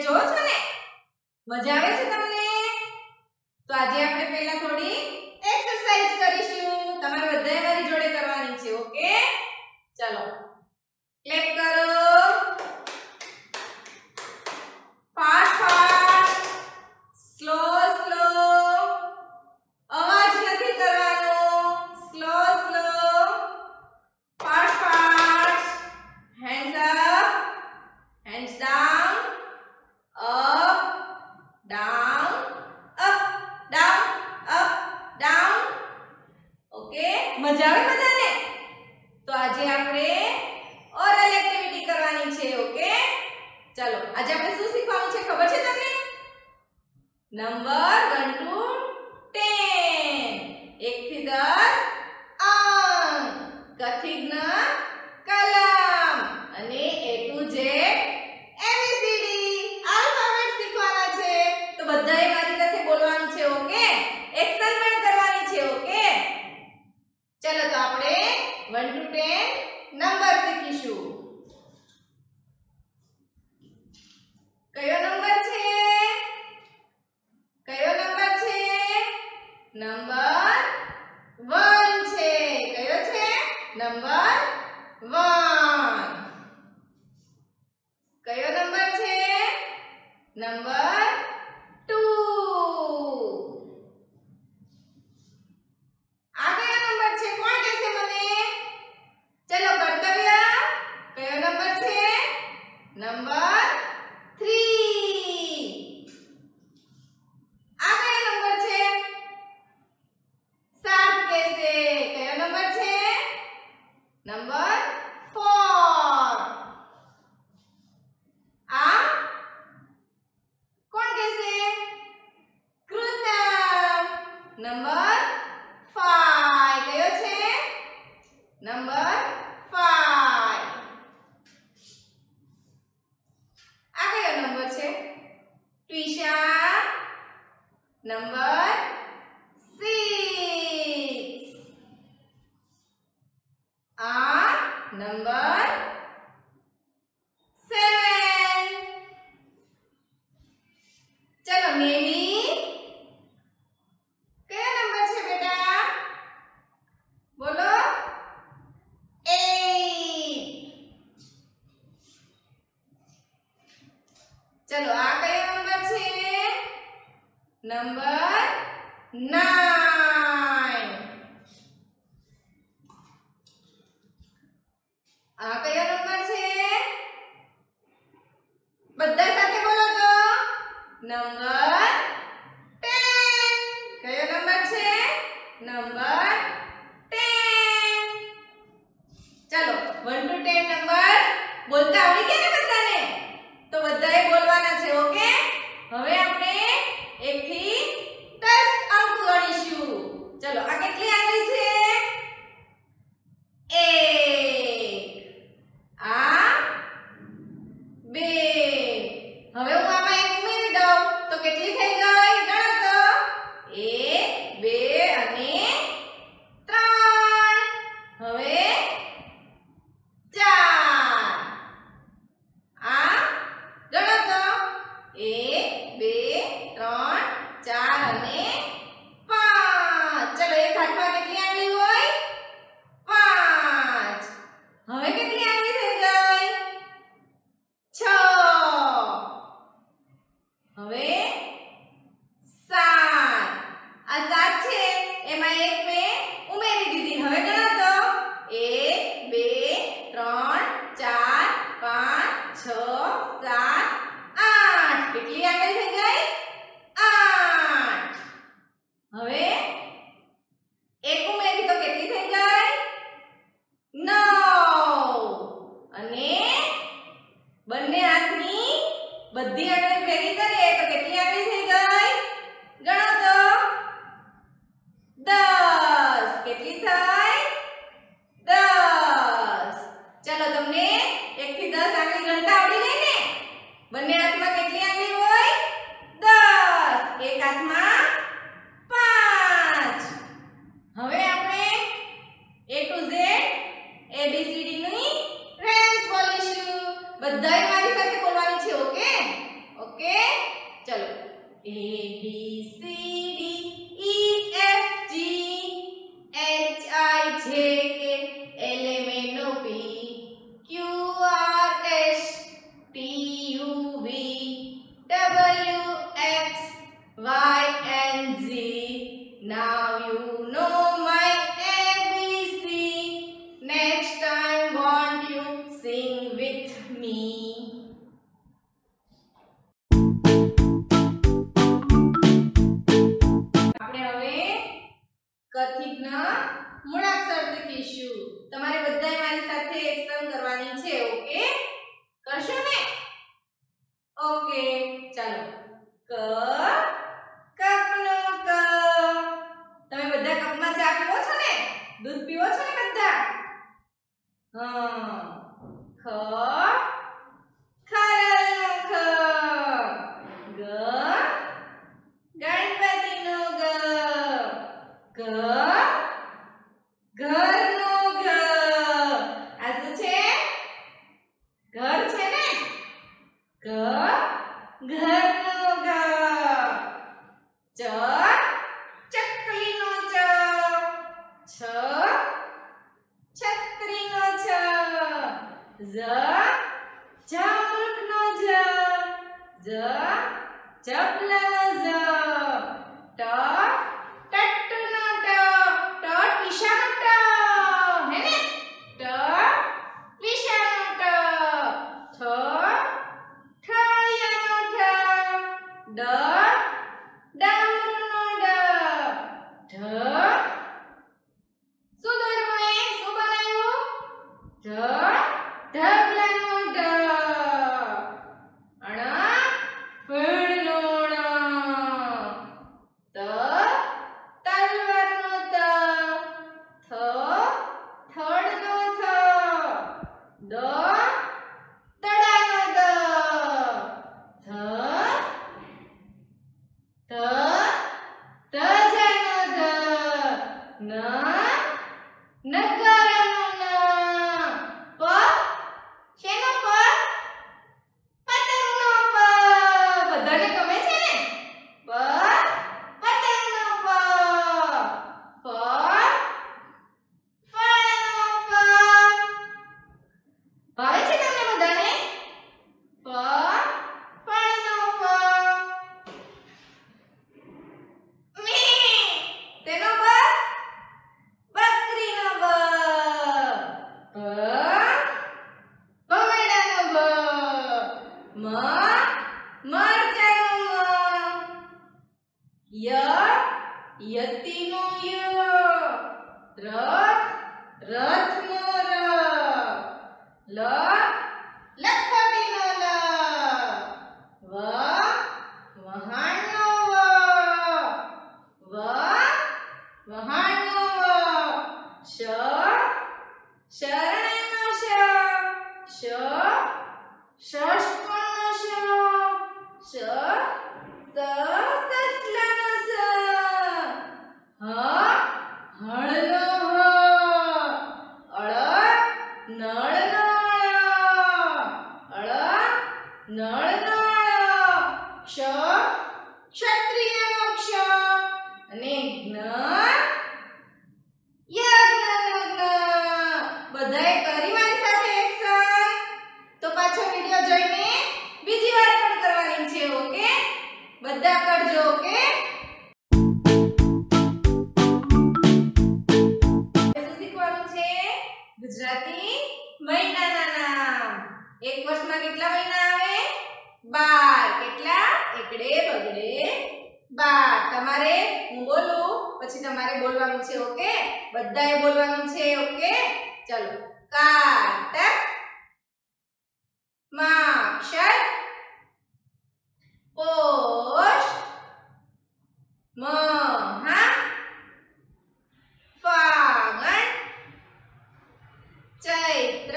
જોવો છો ને? મજા આવે છે તમને? તો આજે આપણે પહેલા થોડી એક્સરસાઇઝ કરીશું. તમારે બધાએ મારી જોડે કરવાની છે. ઓકે, ચલો ક્લેપ કરો. Fast fast, slow slow. અવાજ નથી કરવાનો. Slow slow, fast fast. Hands up, hands down, up down, up down, up down. Okay, મજા આવે બધાને? તો આજે આપણે ઓરલ એક્ટિવિટી કરવાની છે. ઓકે, ચલો આજે આપણે શું શીખવાનું છે ખબર છે તમને? નંબર 1 to 10, 1 થી 10 અંક, ક થી જ્ઞ કલમ અને A to Z ABCD alphabet શીખવાના છે. તો બધાએ મારી સાથે બોલવાનું છે. ઓકે, એક્શન પણ કરવાની છે. ઓકે, ચલો તો આપણે 1 to 10 નંબર શીખીશું. કયો નંબર છે? કયો નંબર છે? નંબર 1 છે. કયો છે? નંબર 1. કયો નંબર છે? નંબર 2. આ કયો નંબર છે? કોણ કહેશે મને? ચલો કર્તવ્ય, કયો નંબર છે? નંબર 3. આ કયો નંબર છે? સાત કહેશે. કયો નંબર છે? નંબર 4. આ કોણ કહેશે? કૃતમ. નંબર 5. કયો છે? નંબર 5. આ કયો નંબર છે? ટ્વિશા. નંબર 6. આ નંબર 7. ચલો મેરી, કયો નંબર છે બેટા? બોલો. 8. ચલો આ કયો નંબર છે? નંબર 9. આ કયો નંબર છે? બધા સાથે બોલો તો. નંબર 10. કયો નંબર છે? નંબર 10. ચલો 1 to 10 નંબર બોલતા આવડી ગયા ને બધાને? તો બધાએ બોલવાના છે. ઓકે, હવે આપણે 1 થી 10 અંક ગણીશું. ચલો આ કેટલી આંગળી છે? 1. આ 2. હવે હું આમાં 1 ઉમેરી દઉં તો કેટલી થઈ ગઈ? ગણો તો. 1 2 અને 3. હવે 4. આ ગણો તો. 1 2 3 4 અને 5. ચલો એક હાથમાં કેટલી આંગળી હોય? 5. હવે કેટલી આંગળી થઈ ગઈ? 6. હવે 7. આ 7 છે એમાં એક મેં ઉમેરી દીધી. હવે ગણો તો. 1 2 3 4 5 6 7 8. કેટલી આંગળી થઈ ગઈ? 8. હવે એક ઉમેરી તો કેટલી થઈ ગઈ? 9. અને બંને હાથની બધી આંગળી ભેગી કરીએ તો કેટલી આંગળી થઈ ગઈ? ગણો તો. 10. કેટલી થઈ? 10. ચલો તમને 1 થી 10 આંગળી ગણતા આવડી ગઈ ને? બંને હાથમાં કેટલી આંગળી હોય? 10. એક હાથમાં 5. હવે આપણે A to Z ABCD ની રેન્જ બોલીશું. બધાએ મારી સાથે બોલવાની છે. Okay, okay. W, X, Y and Z. Now you know my ABC. Next time won't you sing with me? આપણે હવે કથિતના મૂળાક્ષર શીખીશું. તમારે બધાએ મારી સાથે એક્શન કરવાની છે. ઓકે, કરશો ને? ઓકે, ચાલો. ક, કપનો ક. તમે બધા કપમાં ચા પીવો છો ને? દૂધ પીવો છો ને બધા? હા. ખ, ખરલનો ખ. ગ, ગણપતિનો ગ. ગ, ઘરનો ઘ. આ શું છે? ઘર છે ને? ગ, ઘરનો ઘ. ચ, ચકલીનો ચ. છ, છત્રીનો છ. ઝ, ઝામરૂખનો ઝ. ઝ, ઝબલાનો ઝ. ટ, ટટ્ટુનો ટ. ટ, ટીશાનો ટ. હે ને? ટ, ટીશાનો ટ. ઠ, ઠળિયાનો ઠ. ડ, ડામરુનો ડ. ઢ, શું દોર્યું મેં? શું બનાવ્યું? ઢ, ઢગલાનો ઢ. અણ, ફૂલનો ણ. ત, તલવારનો ત. થ, થડનો થ. દ, દડાનો દ. ધ, ધજાનો ધ. ન, નગારાનો ન. પ, શેનો પ? પતંગનો પ. બધાને ગમે છે ને? પ, પતંગનો પ. ફ, ફળનો ફ. ભાવે છે તમને બધાને? ફ, ફળનો ફ. મી, શેનો બ? બકરીનો બ. ભ, ભમરડાનો ભ. મ, મરચાનો મ. ય, યતિનો ય. ર, રથનો ર. લ, લખોટીનો લ. વ, વહાણનો વ. વ, વહાણનો વ. શ, શરણાનો શ. શ, ષષ્ઠનો શ. શ, સસલાનો સ. હ, હળનો હ. અળ, નળનો ળ. અળ, નળનો ળ. ક્ષ, ક્ષત્રિયનો ક્ષ. અને જ્ઞ, યજ્ઞનો જ્ઞ. બધાએ કરી મારી સાથે એક્શન? તો પાછો વિડિયો જોઈને બીજી વાર પણ કરવાની છે. ઓકે, બધા કરજો. ઓકે, શું શીખવાનું છે? ગુજરાતી મહિનાના નામ. એક વર્ષમાં કેટલા મહિના આવે? 12. કેટલા? એકડે બગડે 12. તમારે હું બોલું પછી તમારે બોલવાનું છે. ઓકે, બધાએ બોલવાનું છે. ઓકે, ચલો. કાટક, માક્ષર, પોષ, મહા, ફાગણ, ચૈત્ર,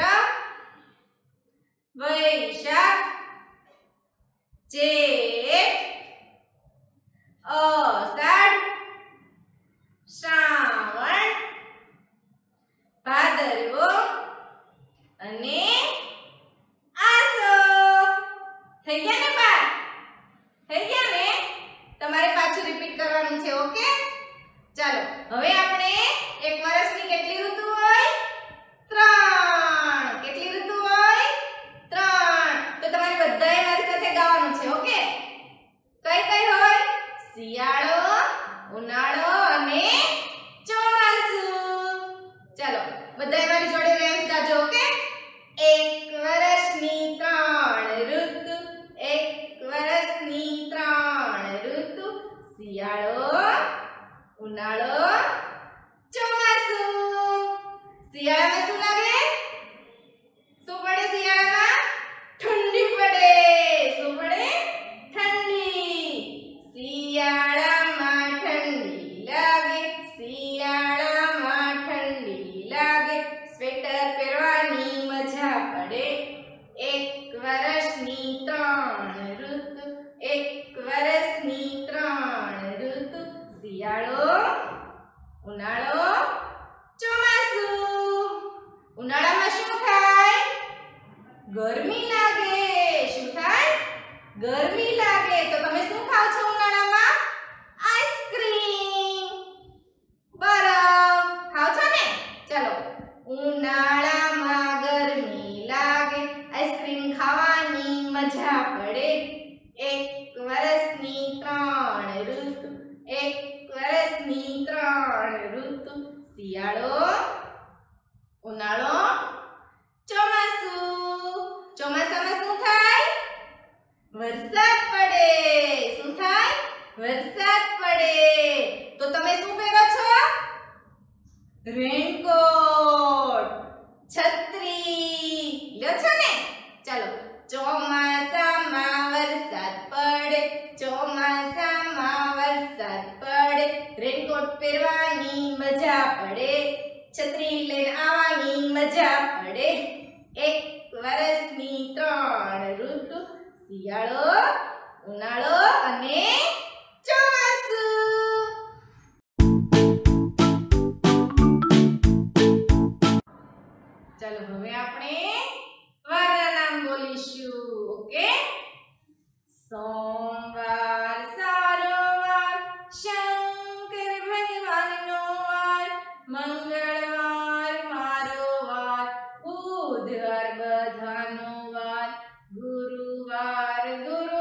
વૈશાખ, જેઠ, અષાઢ, શ્રાવણ, ભાદરવો અને આસો. થઈ ગયા ને બા? થઈ ગયા ને? તમારે પાછું રિપીટ કરવાનું છે. ઓકે, ચાલો. હવે આપણે એક વર્ષની કેટલી ઋતુ હોય? 3. કેટલી ઋતુ હોય? 3. તો તમારે બધાએ મારી સાથે ગાવાનું છે. ઓકે, શિયાળો, ઉનાળો, ચોમાસું. શિયાળામાં શું લાગે? શું પડે શિયાળામાં? ઠંડી પડે. શું પડે? ઠંડી. શિયાળામાં ઠંડી લાગે, શિયાળામાં ઠંડી લાગે, સ્વેટર પહેરવાની મજા પડે. એક વર્ષની 3 ઋતુ, એક વર્ષની 3 ઋતુ, શિયાળો, ઉનાળો, ચોમાસું. ઉનાળામાં શું થાય? ગરમી લાગે. શું થાય? ગરમી લાગે. તો તમે શું ખાવ છો ઉનાળામાં? આઈસ્ક્રીમ, બરફ ખાવ છો ને? ચલો, ઉનાળામાં ગરમી લાગે, આઈસ્ક્રીમ ખાવાની મજા પડે. એક વર્ષની 3 ઋતુ, એક વર્ષની 3 ઋતુ, શિયાળો, ઉનાળો, ચોમાસું. ચોમાસામાં શું થાય? વરસાદ પડે. શું થાય? વરસાદ પડે. તો તમે શું પહેરો છો? રેનકોટ, છત્રી લ્યો છો ને? ચાલો, ચોમાસામાં વરસાદ પડે, ચોમાસામાં વરસાદ પડે, રેનકોટ પહેરવાની મજા પડે, છત્રી લઈને આવવાની મજા પડે. એક વર્ષની 3 ઋતુ, શિયાળો, ઉનાળો અને ચોમાસું. ચાલો હવે આપણે વારના નામ બોલીશું. ઓકે? સોમવાર સારો વાર, શંકર ભગવાનનો વાર, મંગળવાર મારો વાર, બુધવાર બધાનો વાર, ગુરુવાર ગુરુ